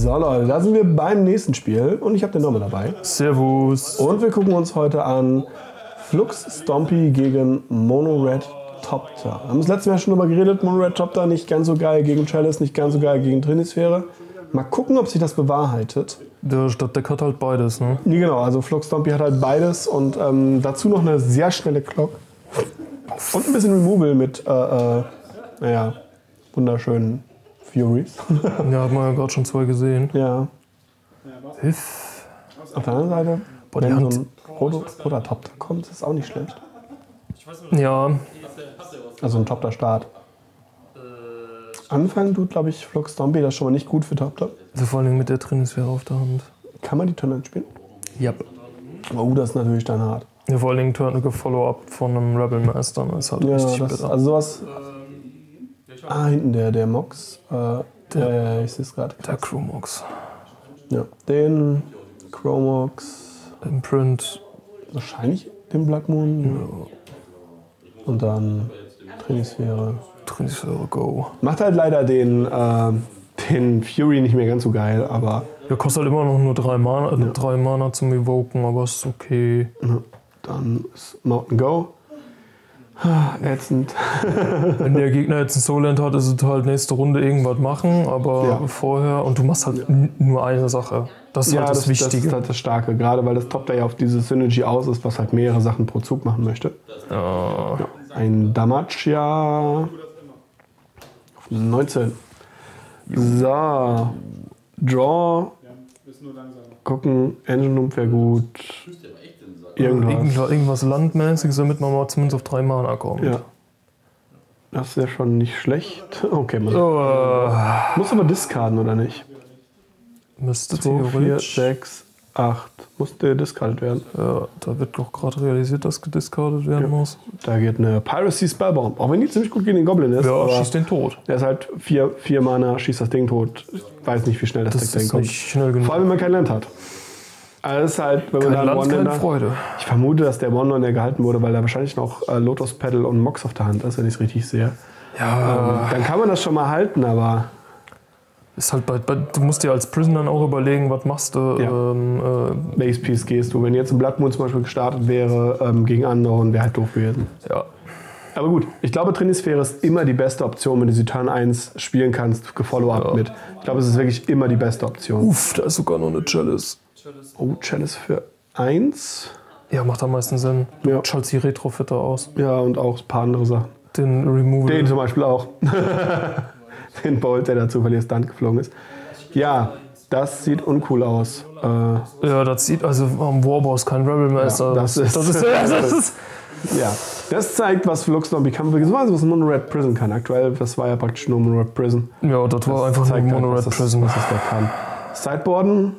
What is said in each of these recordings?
So Leute, da sind wir beim nächsten Spiel und ich habe den Norman dabei. Servus. Und wir gucken uns heute an Flux Stompy gegen Mono Red Topter. Wir haben das letzte Mal schon drüber geredet, Mono Red Topter nicht ganz so geil gegen Chalice, nicht ganz so geil gegen Trinisphäre. Mal gucken, ob sich das bewahrheitet. Der Stadtdeck hat halt beides, ne? Nee, genau, also Flux Stompy hat halt beides und dazu noch eine sehr schnelle Clock. Und ein bisschen Removal mit, naja, wunderschönen Furies. Ja, hat man ja gerade schon 2 gesehen. Ja. Hiff. Auf der anderen Seite, Boah, die wenn Hand- so ein roter Topter kommt, ist auch nicht schlecht. Ja, Also ein Topter-Start. Anfangen tut, glaube ich, Flux Stompy, das ist schon mal nicht gut für Topter. also vor allem mit der Trinisphäre auf der Hand. Kann man die Turn spielen? Ja. Aber das ist natürlich dann hart. Ja, vor allem Turn Follow-up von einem Rebel Master, ne? Ist halt Ja, richtig das, bitter. also sowas. Hinten der Mox. Ich sehe es gerade. Der Chromox. Ja, den Chromox. Imprint. Wahrscheinlich den Blood Moon. Ja. Und dann Trinisphäre. Trinisphäre Go. Macht halt leider den Fury nicht mehr ganz so geil, aber Ja, kostet halt immer noch nur 3 Mana, 3 Mana zum Evoken, aber ist okay. ja, dann ist Mountain Go. Ätzend. Wenn der Gegner jetzt ein Soulend hat, ist es halt nächste Runde irgendwas machen, aber Ja. vorher, und du machst halt nur eine Sache. Das ist halt das Wichtige. Das ist halt das Starke, gerade weil das Top da ja auf diese Synergy aus ist, was halt mehrere Sachen pro Zug machen möchte. Ja. Ja. Ein Damacia auf 19. So. Draw. Gucken, Engine Room wäre gut. Irgendwas Landmäßiges, damit man mal zumindest auf 3 Mana kommt. Ja. Das wäre schon nicht schlecht. Okay, man Oh, muss aber discarden, oder nicht? müsste 2, 4, theoretisch. 6, 8. Musste discardet werden. Ja, da wird doch gerade realisiert, dass gediscardet werden muss. Da geht eine Piracy Spellbomb. Auch wenn die ziemlich gut gegen den Goblin ist. Ja, aber schießt den tot. der ist halt 4 Mana, schießt das Ding tot. Ich weiß nicht, wie schnell das Das Deck dahin ist kommt. nicht schnell genug. Vor allem, wenn man kein Land hat. Also das ist halt, wenn man da Kein einen Land, keine One-Lander. Freude. Ich vermute, dass der One-Lander gehalten wurde, weil da wahrscheinlich noch Lotus Petal und Mox auf der Hand ist, wenn ich es richtig sehe. Ja, Dann kann man das schon mal halten, aber ist halt du musst dir als Prison dann auch überlegen, was machst du. Ja. Base Piece gehst du. Wenn jetzt ein Blood Moon zum Beispiel gestartet wäre gegen Unknown, wäre halt doof gewesen. Ja. Aber gut, ich glaube, Trinisphäre ist immer die beste Option, wenn du sie Turn 1 spielen kannst, Follow-up mit. Ich glaube, es ist wirklich immer die beste Option. Uff, da ist sogar noch eine Chalice. Oh, Chalice für 1. Ja, macht am meisten Sinn. Ja. Schaltet die Retrofitter aus. Ja, und auch ein paar andere Sachen. Den Removal. Den zum Beispiel auch. Den Bolt, der dazu verliert Stunt geflogen ist. Ja, das sieht uncool aus. Ja, das sieht, also am Warboss kein Rebel Master. Ja, das ist ja, das zeigt, was Flux Stompy kann. Was Mono Red Prison kann. Aktuell, das war ja praktisch nur Mono Red Prison. Ja, das war einfach nur zeigt Mono halt, Red was Prison. das der kann. Sideboarden,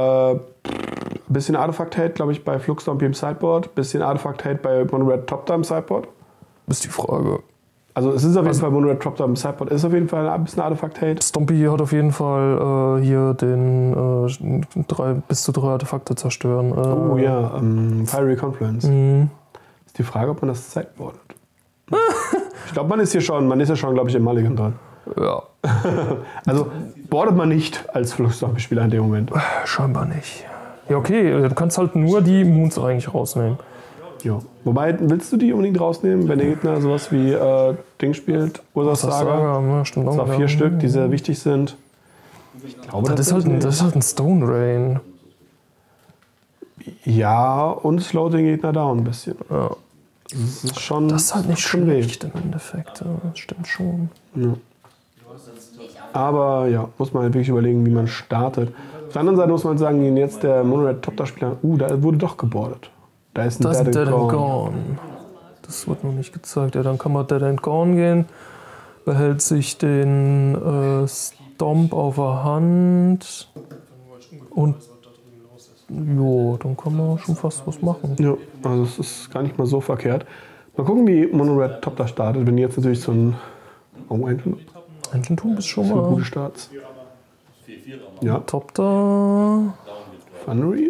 bisschen Artefakt-Hate, glaube ich, bei Flux Stompy im Sideboard. Bisschen Artefakt-Hate bei Mono Red Top Down im Sideboard. Ist die Frage. Also es ist auf jeden Fall Mono Red Top Down im Sideboard. Ist auf jeden Fall ein bisschen Artefakt-Hate. Stompy hat auf jeden Fall hier den 3 bis zu 3 Artefakte zerstören. Oh ja, Fiery Confluence. Ist die Frage, ob man das Sideboardet. Ich glaube, man ist ja schon, glaube ich, im Mulligan dran. Ja, Also boardet man nicht als Flux Stompy-Spieler in dem Moment. scheinbar nicht. Ja, okay, du kannst halt nur die Moons eigentlich rausnehmen. Ja. Wobei, willst du die unbedingt rausnehmen, wenn der Gegner sowas wie Ding spielt? Ursas Saga? Ja, stimmt auch. Das war 4 Stück, die sehr wichtig sind. Ich glaube, Das ist halt ein Stone Rain. Ja, und slowt den Gegner down ein bisschen. Ja. Das ist schon. Das ist halt nicht schon weh. schlecht im Endeffekt. Ja, das stimmt schon. Ja. Aber ja, muss man halt wirklich überlegen, wie man startet. Auf der anderen Seite muss man sagen, wenn jetzt der Mono Red Top-Spieler, da wurde doch gebordet. Da ist ein Das ist Dead Dead and and Gone. Gone. Das wird noch nicht gezeigt. Ja, dann kann man Dead and Gone gehen. Behält sich den Stomp auf der Hand. Und jo, dann kann man schon fast was machen. Ja, also es ist gar nicht mal so verkehrt. Mal gucken, wie Mono Red Top da startet. Wenn jetzt natürlich so ein Ententum ist schon für mal gute Starts. Ja, top da. Funnery.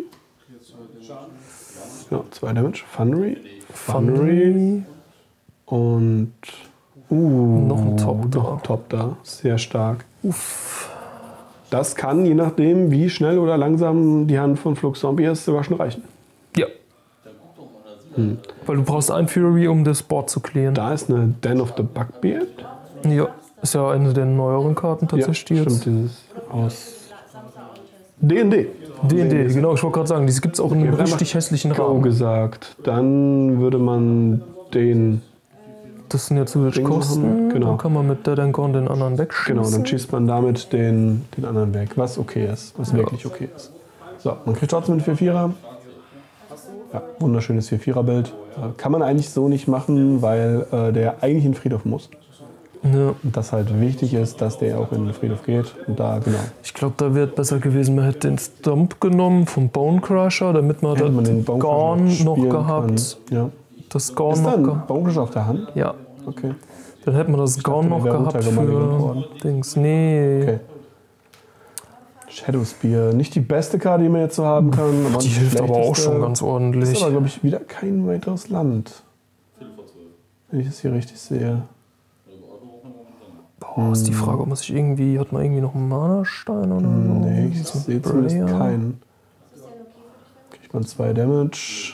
Ja, 2 Damage. Funnery. Funnery. Und Noch ein Top da. noch ein Top da. Sehr stark. Uff. das kann, je nachdem, wie schnell oder langsam die Hand von Flux Zombie ist, sogar schon reichen. Ja. Weil du brauchst ein Fury, um das Board zu clearen. Da ist eine Den of the Bugbeard. Ja, ist ja eine der neueren Karten tatsächlich. Ja, stimmt, dieses aus D&D. D&D, genau, ich wollte gerade sagen, diese gibt es auch in einem richtig hässlichen Go Rahmen. gesagt. Dann würde man den... Das sind ja zusätzlich Kosten, genau. Dann kann man mit Dead and Gone den anderen wegschießen. Genau, dann schießt man damit den anderen weg, was okay ist, was wirklich okay ist. So, man kriegt trotzdem einen 4-4er. Ja, wunderschönes 4-4er-Bild. Kann man eigentlich so nicht machen, weil der eigentlich in den Friedhof muss. Ja. Und das halt wichtig ist, dass der auch in den Friedhof geht. Und da, genau. Ich glaube, da wäre besser gewesen, man hätte den Stomp genommen vom Bone Crusher, damit man Hätte man den das Bone Gone Crusher noch spielen gehabt. kann. Ja. Das Gone Ist da noch ein gehabt. Bone Crusher auf der Hand? Ja. Okay. Dann hätte man das Gone dachte, noch der wäre gehabt runtergemangelt für worden. Dings. Nee. Okay. Shadow Spear. Nicht die beste Karte, die man jetzt so haben kann. Aber Die hilft aber auch schon ganz ordentlich. Ist aber, glaube ich, wieder kein weiteres Land. Wenn ich das hier richtig sehe. Boah, ist die Frage, ob man sich irgendwie, hat man irgendwie noch einen Mana-Stein oder so? Nee, ich So sehe zumindest Prayer. keinen. Kriegt man 2 Damage.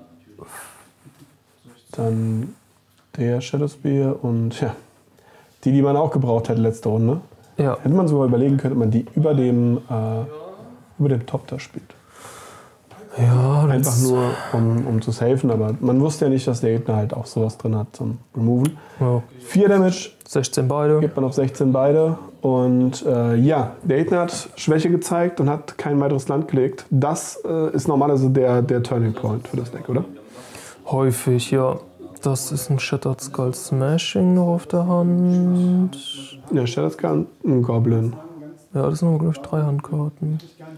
Dann der Shadow Spear und ja, die man auch gebraucht hätte letzte Runde. Ja, Hätte man sogar überlegen können, ob man die über dem Top da spielt. ja, Einfach nur, um zu safen, aber man wusste ja nicht, dass der Gegner halt auch sowas drin hat zum Removen. ja. 4 Damage 16 beide. gibt man auf 16 beide. Und ja, der Gegner hat Schwäche gezeigt und hat kein weiteres Land gelegt. Das ist normalerweise der Turning Point für das Deck, oder? Häufig, ja. Das ist ein Shattered Skull Smashing noch auf der Hand. Ja, Shadow Scan, ein Goblin. Ja, das sind aber, glaube ich, 3 Handkarten.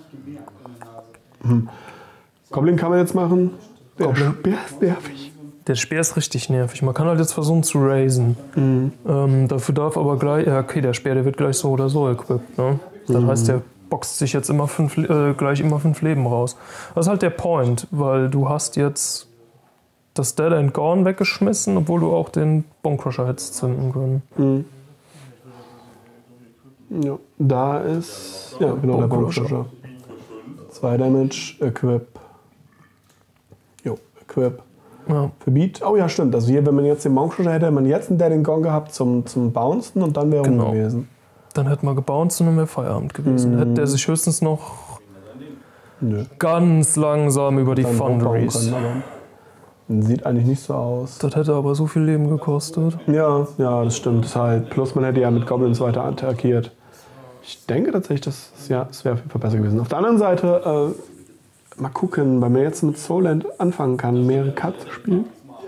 Goblin kann man jetzt machen. Der Goblin. Speer ist nervig. Der Speer ist richtig nervig. Man kann halt jetzt versuchen zu raisen. Dafür darf aber gleich, ja, okay, der Speer, der wird gleich so oder so equipped. Ne? Das heißt, der boxt sich jetzt immer gleich immer 5 Leben raus. Das ist halt der Point, weil du hast jetzt das Dead and Gone weggeschmissen, obwohl du auch den Bone Crusher hättest zünden können. Ja, da ist, ja, genau, der Bone Bone Crusher. 2 Damage, Equip. Jo, Equip. Ja. Verbiet. Oh ja, stimmt. Also hier, wenn man jetzt den Bone Crusher hätte, hätte man jetzt einen Dead and Gone gehabt zum Bouncen und dann wäre Genau. rum gewesen. Dann hätte man gebounced und dann wäre Feierabend gewesen. Hätte der sich höchstens noch Nö. ganz langsam über die Dann hochbauen Foundries. können, aber sieht eigentlich nicht so aus. Das hätte aber so viel Leben gekostet. Ja, das stimmt. Das ist halt. Plus man hätte ja mit Goblins weiter attackiert. Ich denke tatsächlich, das wäre auf jeden Fall besser gewesen. Auf der anderen Seite, mal gucken, weil man jetzt mit Soulland anfangen kann, mehrere Karten zu spielen.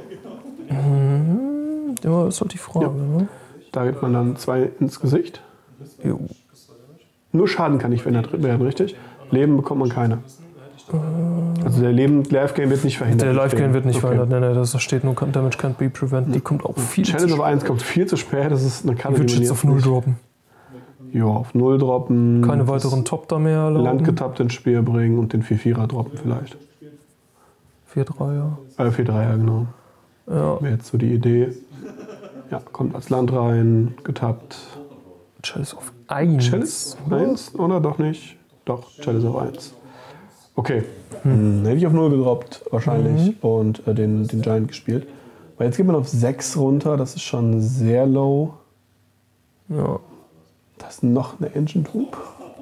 Ja, das ist halt die Frage. Ja. Ne? Da gibt man dann 2 ins Gesicht. Jo. Nur Schaden kann nicht verändert werden, richtig? Leben bekommt man keine. Also der Life-Gain wird nicht verhindert. Der Life-Gain wird nicht Okay. verhindert. Nein, da steht nur Damage can't be prevented. Die kommt auch viel zu Challenge spät. auf 1 kommt viel zu spät. Das ist eine Karte, Ich würde man jetzt auf 0 nicht- droppen. Ja, auf 0 droppen. Keine das weiteren Top da mehr erlauben. Land getappt ins Spiel bringen und den 4-4er droppen vielleicht. 4-3er. 4-3er, genau. Ja, Wäre jetzt so die Idee. Ja, kommt als Land rein, getappt. Chalice auf 1. Chalice 1 oder doch nicht? Doch, Chalice auf 1. Okay, hätte ich auf 0 gedroppt wahrscheinlich und den Giant gespielt. Weil jetzt geht man auf 6 runter, das ist schon sehr low. Ja. Das ist noch eine Ancient Hoop.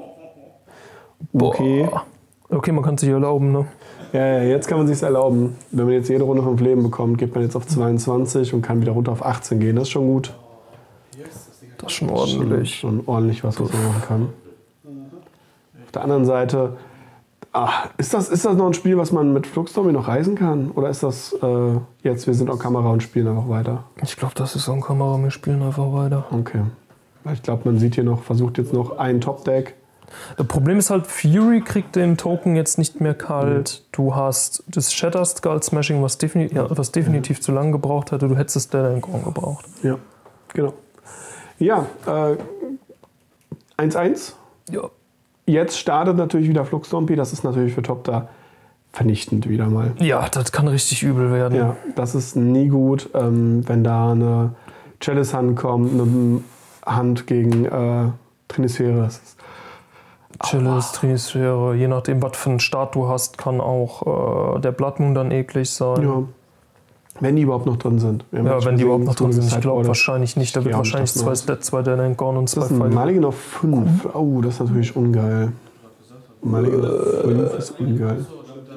Okay. Boah. Okay, man kann es sich erlauben, ne? Ja, jetzt kann man sich erlauben. Wenn man jetzt jede Runde 5 Leben bekommt, geht man jetzt auf 22 und kann wieder runter auf 18 gehen. Das ist schon gut. Das ist schon ordentlich. Schon ordentlich, was man machen kann. Auf der anderen Seite, ist das noch ein Spiel, was man mit Flux Zombie noch reisen kann? Oder ist das jetzt, wir sind auf Kamera und spielen einfach weiter? Ich glaube, das ist so ein Kamera, wir spielen einfach weiter. Okay. Weil ich glaube, man sieht hier noch, versucht jetzt noch ein Top-Deck. Das Problem ist halt, Fury kriegt den Token jetzt nicht mehr kalt. Du hast das Shattered Skull Smashing, was definitiv zu lange gebraucht hätte. Du hättest das Dead and Gone gebraucht. Ja, genau. Ja, 1-1. Ja. Jetzt startet natürlich wieder Flux Zombie. Das ist natürlich für Top da vernichtend wieder mal. Ja, das kann richtig übel werden. Ja, das ist nie gut, wenn da eine Chalice Hand kommt, eine Hand gegen Trinisphäre. Das ist Chalice, Trinisphäre, je nachdem, was für einen Start du hast, kann auch der Blood Moon dann eklig sein. Ja. Wenn die überhaupt noch drin sind. Ja, wenn die überhaupt noch drin sind. Ich glaube oder wahrscheinlich nicht. Da wird wahrscheinlich zwei Dead Gone und 2 Das ist ein Mulligan auf 5. Oh, das ist natürlich ungeil. Mulligan auf 5 ist ungeil.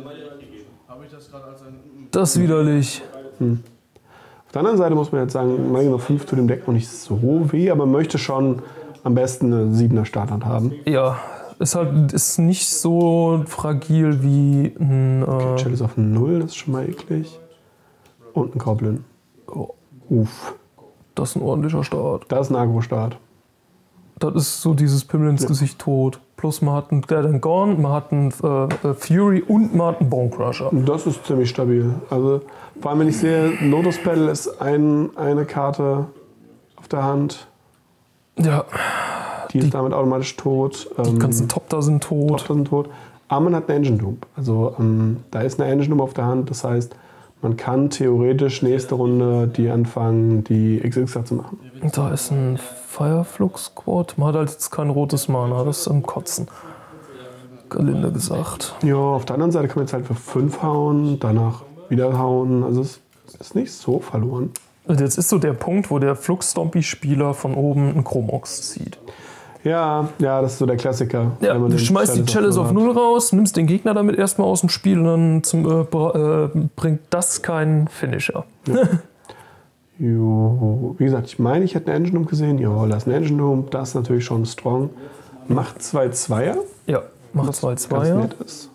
Das ist widerlich. Auf der anderen Seite muss man jetzt sagen, Mulligan auf 5 tut dem Deck noch nicht so weh, aber man möchte schon am besten eine 7er Starthand haben. Ja, ist nicht so fragil wie ein... Chalice auf 0, das ist schon mal eklig. Und ein Goblin. Oh, Uff. das ist ein ordentlicher Start. Das ist ein Agro-Start. Das ist so dieses Pimmel ins Gesicht tot. Plus man hat einen Dead and Gone, man hat einen Fury und man hat einen Bone Crusher. Das ist ziemlich stabil. Also vor allem wenn ich sehe, Lotus Petal ist eine Karte auf der Hand. Ja. Die ist damit automatisch tot. Die ganzen Top-Da sind tot. Top-Da sind tot. Aber man hat eine Engine Doom. Also da ist eine Engine Doom auf der Hand. Das heißt, man kann theoretisch nächste Runde die anfangen, die XXer zu machen. Da ist ein Fireflux Squad. Man hat halt jetzt kein rotes Mana. Das ist am Kotzen. Gelinde gesagt. Ja, auf der anderen Seite kann man jetzt halt für 5 hauen, danach wieder hauen. Also es ist nicht so verloren. Und jetzt ist so der Punkt, wo der Flux-Stompy-Spieler von oben einen Chromox zieht. Ja, das ist so der Klassiker. Ja, du schmeißt die Chalice auf 0 raus, nimmst den Gegner damit erstmal aus dem Spiel und dann bringt das keinen Finisher. Ja. Jo. Wie gesagt, ich meine, ich hätte eine Engine Doom gesehen. Ja, da ist eine Engine Doom, das ist natürlich schon strong. Macht 2 Zweier. Ja, macht 2 Zweier. Nett ist.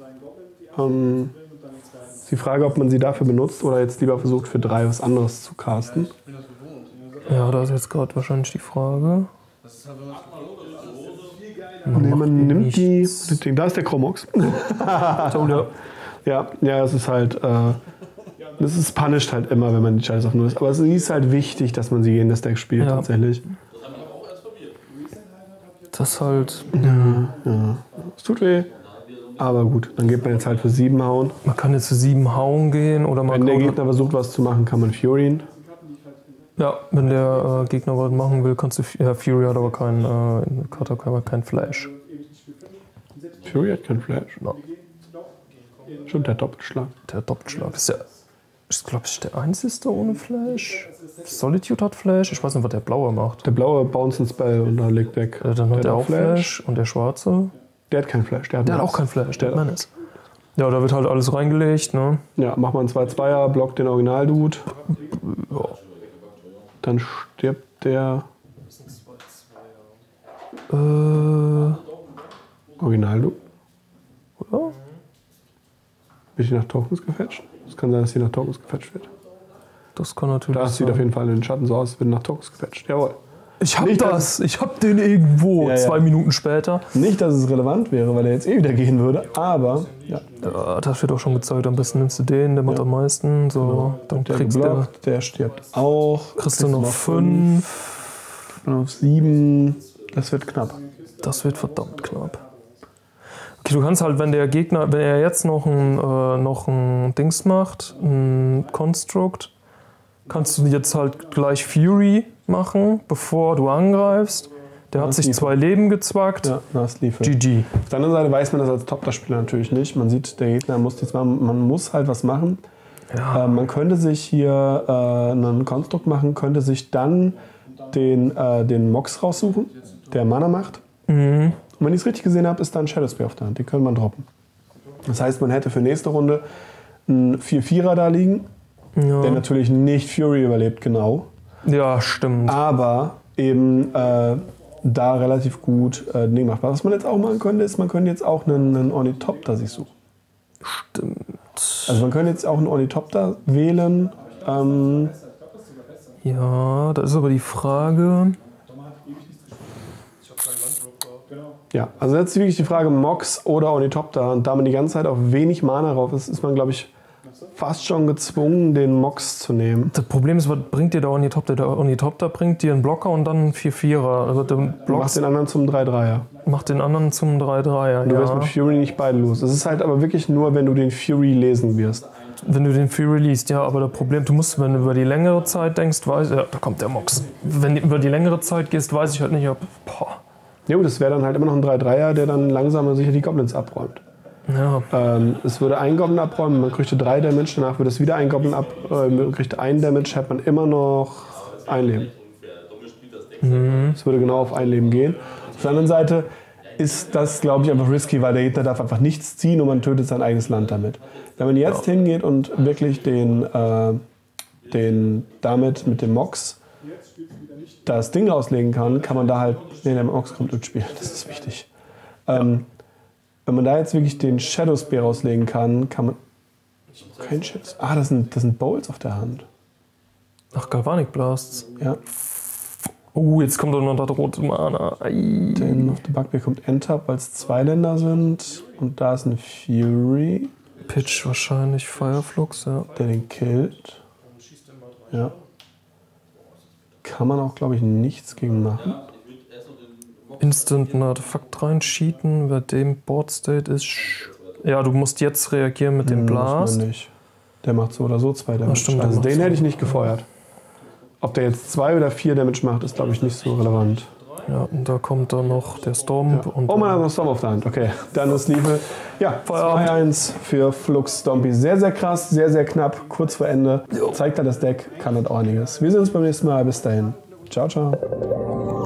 Ist die Frage, ob man sie dafür benutzt oder jetzt lieber versucht, für 3 was anderes zu casten. Ja, da ist jetzt gerade wahrscheinlich die Frage. Man nimmt die. Da ist der Chromox. Ja, es ist halt. Das ist punished halt immer, wenn man die Chalice auf 0 ist. Aber es ist halt wichtig, dass man sie in das Deck spielt, tatsächlich. Das halt. Ja. Es tut weh. Aber gut, dann geht man jetzt halt für 7 hauen. Man kann jetzt für 7 hauen gehen oder man. Wenn der Gegner versucht, was zu machen, kann man Furien. Ja, wenn der Gegner was machen will, kannst du. Ja, Fury hat aber kein Flash. Fury hat keinen Flash? No. Schon der Doppelschlag. Der Doppelschlag ist ja, glaube ich, der einzige ohne Flash. Solitude hat Flash. Ich weiß nicht, was der Blaue macht. Der Blaue bounce einen Spell und dann legt weg. Dann hat der auch Flash. Und der Schwarze? Der hat keinen Flash. Der hat auch keinen Flash. Der hat Menace. Ja, da wird halt alles reingelegt, ne? Ja, mach mal einen 2-2er, blockt den Original-Dude. Ja. Dann stirbt der Original-Dude. Oder? Wird die nach Tokens gefetcht? Es kann sein, dass die nach Tokens gefetcht wird. Das kann natürlich sein. Das sieht auf jeden Fall in den Schatten so aus, wird nach Tokens gefetcht. Jawohl. Ich hab Ich hab den irgendwo. Ja. 2 Minuten später. Nicht, dass es relevant wäre, weil er jetzt wieder gehen würde, aber ja. Ja, das wird auch schon gezeigt. Am besten nimmst du den, der macht am meisten. So, genau. Dann der kriegst du. Der stirbt auch. Kriegst du noch 5. Auf 7. Das wird knapp. Das wird verdammt knapp. Okay, du kannst halt, wenn der Gegner, wenn er jetzt noch ein Dings macht, ein Construct, kannst du jetzt halt gleich Fury machen, bevor du angreifst. Der hat sich 2 Leben gezwackt. Ja, das lief. GG. Auf der anderen Seite weiß man das als Top-Spieler natürlich nicht. Man sieht, der Gegner muss jetzt mal, man muss halt was machen. Ja. Man könnte sich hier einen Construct machen, könnte sich dann den Mox raussuchen, der Mana macht. Mhm. Und wenn ich es richtig gesehen habe, ist da ein Shadow Spear auf der Hand. Den könnte man droppen. Das heißt, man hätte für nächste Runde einen 4-4er da liegen, der natürlich nicht Fury überlebt, genau. Ja, stimmt. Aber eben da relativ gut Ding macht. Was man jetzt auch machen könnte, ist, man könnte jetzt auch einen Ornithopter sich suchen. Stimmt. Also man könnte jetzt auch einen Ornithopter wählen. Ja, da ist aber die Frage. Ja, also jetzt ist wirklich die Frage Mox oder Ornithopter. Und da man die ganze Zeit auf wenig Mana drauf ist, ist man, glaube ich, fast schon gezwungen, den Mox zu nehmen. Das Problem ist, was bringt dir der Ornithopter? Der Ornithopter bringt dir einen Blocker und dann einen 4-4er. Also macht den anderen zum 3-3er. Macht den anderen zum 3-3er, Du wirst mit Fury nicht beide los. Es ist halt aber wirklich nur, wenn du den Fury lesen wirst. Wenn du den Fury liest, ja, aber das Problem, du musst, wenn du über die längere Zeit denkst, da kommt der Mox. Wenn du über die längere Zeit gehst, weiß ich halt nicht, ob... Jo, das wäre dann halt immer noch ein 3-3er, der dann langsam und sicher die Goblins abräumt. Ja. Es würde ein Goblin abräumen, man kriegte 3 Damage, danach würde es wieder ein Goblin abräumen, man kriegt 1 Damage, hat man immer noch ein Leben. Es würde genau auf ein Leben gehen. Auf der anderen Seite ist das, glaube ich, einfach risky, weil der Gegner darf einfach nichts ziehen und man tötet sein eigenes Land damit. Wenn man jetzt hingeht und wirklich den damit mit dem Mox das Ding rauslegen kann, kann man da halt, nee, der Mox kommt ins Spiel, das ist wichtig. Wenn man da jetzt wirklich den Shadow Spear rauslegen kann, kann man... Kein Shit. Ah, das sind Bowls auf der Hand. Ach, Galvanic Blasts. Ja. Jetzt kommt doch noch das rote Mana. Den auf der Bugbear kommt End-Up, weil es 2 Länder sind. Und da ist ein Fury. Pitch wahrscheinlich, Fireflux, ja. Der den killt. Ja. Kann man auch, glaube ich, nichts gegen machen. Instant ein Artefakt reinschieten, bei dem Board State ist. Ja, du musst jetzt reagieren mit dem Blast. Muss man nicht. Der macht so oder so 2 Damage. Stimmt, also den so. hätte ich nicht gefeuert. Ob der jetzt 2 oder 4 Damage macht, ist, glaube ich, nicht so relevant. Ja, und da kommt dann noch der Stomp. Ja. Und man hat noch Stomp auf der Hand. Okay, dann ist Liebe. Ja, 2-1 für Flux Stompy. Sehr, sehr krass, sehr, sehr knapp, kurz vor Ende. Zeigt er das Deck, kann das auch einiges. Wir sehen uns beim nächsten Mal. Bis dahin. Ciao, ciao.